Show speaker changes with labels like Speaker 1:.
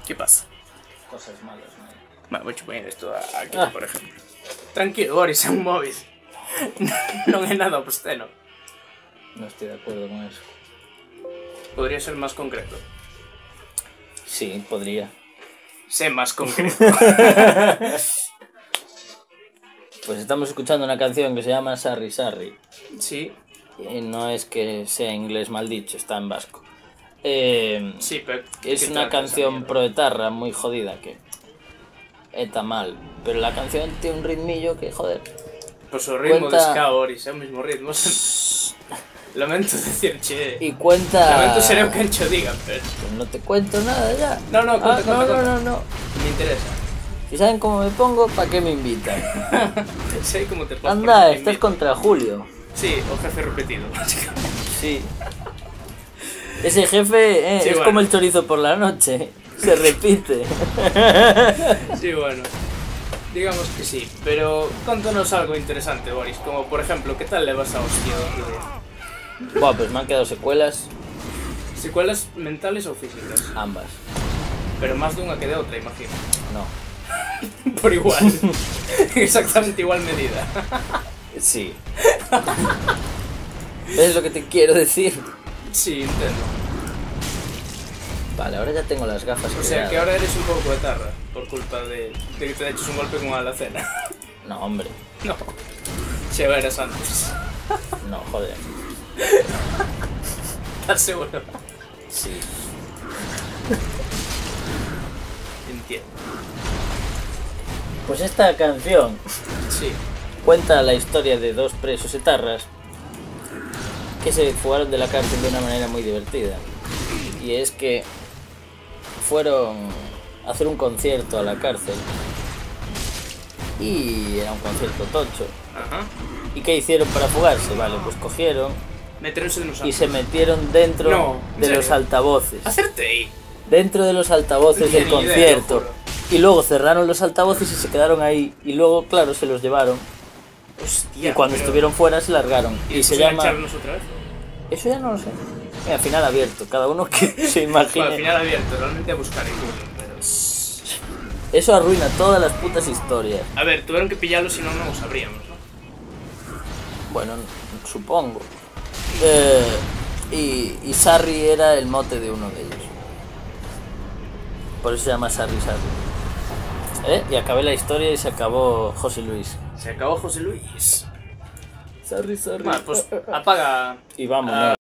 Speaker 1: ¿Qué pasa?
Speaker 2: Cosas malas, ¿no?
Speaker 1: Vale, voy a poner esto aquí, por ejemplo. Tranquilo, Boris, é un móvil. Non é nada obsceno.
Speaker 2: No estoy de acuerdo con eso.
Speaker 1: Podría ser más concreto.
Speaker 2: Sí, podría.
Speaker 1: Sé más concreto.
Speaker 2: Pues estamos escuchando una canción que se llama Sarri Sarri.
Speaker 1: Sí.
Speaker 2: Y no es que sea inglés mal dicho, está en vasco.
Speaker 1: Sí, pero...
Speaker 2: Es una canción proetarra muy jodida que... Está mal. Pero la canción tiene un ritmillo que, joder...
Speaker 1: Pues o ritmo
Speaker 2: cuenta...
Speaker 1: de ska, Boris, é o mismo ritmo. Lamento decir, che.
Speaker 2: Y cuenta...
Speaker 1: Lamento ser eu que encho digan, pero...
Speaker 2: Pues no te cuento nada ya.
Speaker 1: No, cuenta.
Speaker 2: No.
Speaker 1: Me interesa.
Speaker 2: Si saben cómo me pongo, ¿para qué me invitan?
Speaker 1: Sei como te pones.
Speaker 2: Anda, estás contra Julio.
Speaker 1: Sí, o jefe repetido, básicamente.
Speaker 2: Sí. Ese jefe
Speaker 1: Sí,
Speaker 2: es
Speaker 1: bueno.
Speaker 2: como el chorizo por la noche. Se repite.
Speaker 1: Sí, bueno. Digamos que sí, pero contanos algo interesante, Boris. Como por ejemplo, ¿qué tal le vas a hostia do otro día?
Speaker 2: Buah, pues me han quedado secuelas.
Speaker 1: ¿Secuelas mentales o físicas?
Speaker 2: Ambas.
Speaker 1: Pero más de una que de otra, imagino.
Speaker 2: No.
Speaker 1: Por igual. Exactamente igual medida.
Speaker 2: Sí. ¿Ves lo que te quiero decir?
Speaker 1: Sí, entiendo.
Speaker 2: Vale, ahora ya tengo las gafas.
Speaker 1: O sea que ahora eres un poco etarra por culpa de que te eches un golpe con una alacena.
Speaker 2: No, hombre.
Speaker 1: No. Se eras antes.
Speaker 2: No, joder.
Speaker 1: ¿Estás seguro?
Speaker 2: Sí.
Speaker 1: Entiendo.
Speaker 2: Pues esta canción
Speaker 1: Sí.
Speaker 2: cuenta la historia de dos presos etarras que se fugaron de la cárcel de una manera muy divertida. Y es que fueron a hacer un concierto a la cárcel y era un concierto tocho.
Speaker 1: Ajá.
Speaker 2: ¿Y qué hicieron para fugarse? Vale, pues cogieron
Speaker 1: Meteronse en los
Speaker 2: y se metieron dentro
Speaker 1: No, ¿en
Speaker 2: de
Speaker 1: serio?
Speaker 2: los altavoces.
Speaker 1: Hacerte ahí.
Speaker 2: Dentro de los altavoces
Speaker 1: No
Speaker 2: del
Speaker 1: tenía ni idea,
Speaker 2: concierto.
Speaker 1: lo juro.
Speaker 2: Y luego cerraron los altavoces y se quedaron ahí. Y luego, claro, se los llevaron.
Speaker 1: Hostia.
Speaker 2: Y cuando
Speaker 1: pero-
Speaker 2: estuvieron fuera se largaron. Y se llama...
Speaker 1: engancharnos otra vez?
Speaker 2: Eso ya no lo sé. Al final abierto, cada uno que se imagine.
Speaker 1: Bueno, al final abierto, realmente a buscar en Google, pero...
Speaker 2: Eso arruina todas las putas historias.
Speaker 1: A ver, tuvieron que pillarlo, si no, no lo sabríamos, ¿no?
Speaker 2: Bueno, supongo. Y Sarri era el mote de uno de ellos. Por eso se llama Sarri Sarri. Y acabé la historia y se acabó José Luis.
Speaker 1: Se acabó José Luis.
Speaker 2: Sarri Sarri.
Speaker 1: Bueno, pues apaga...
Speaker 2: Y vamos,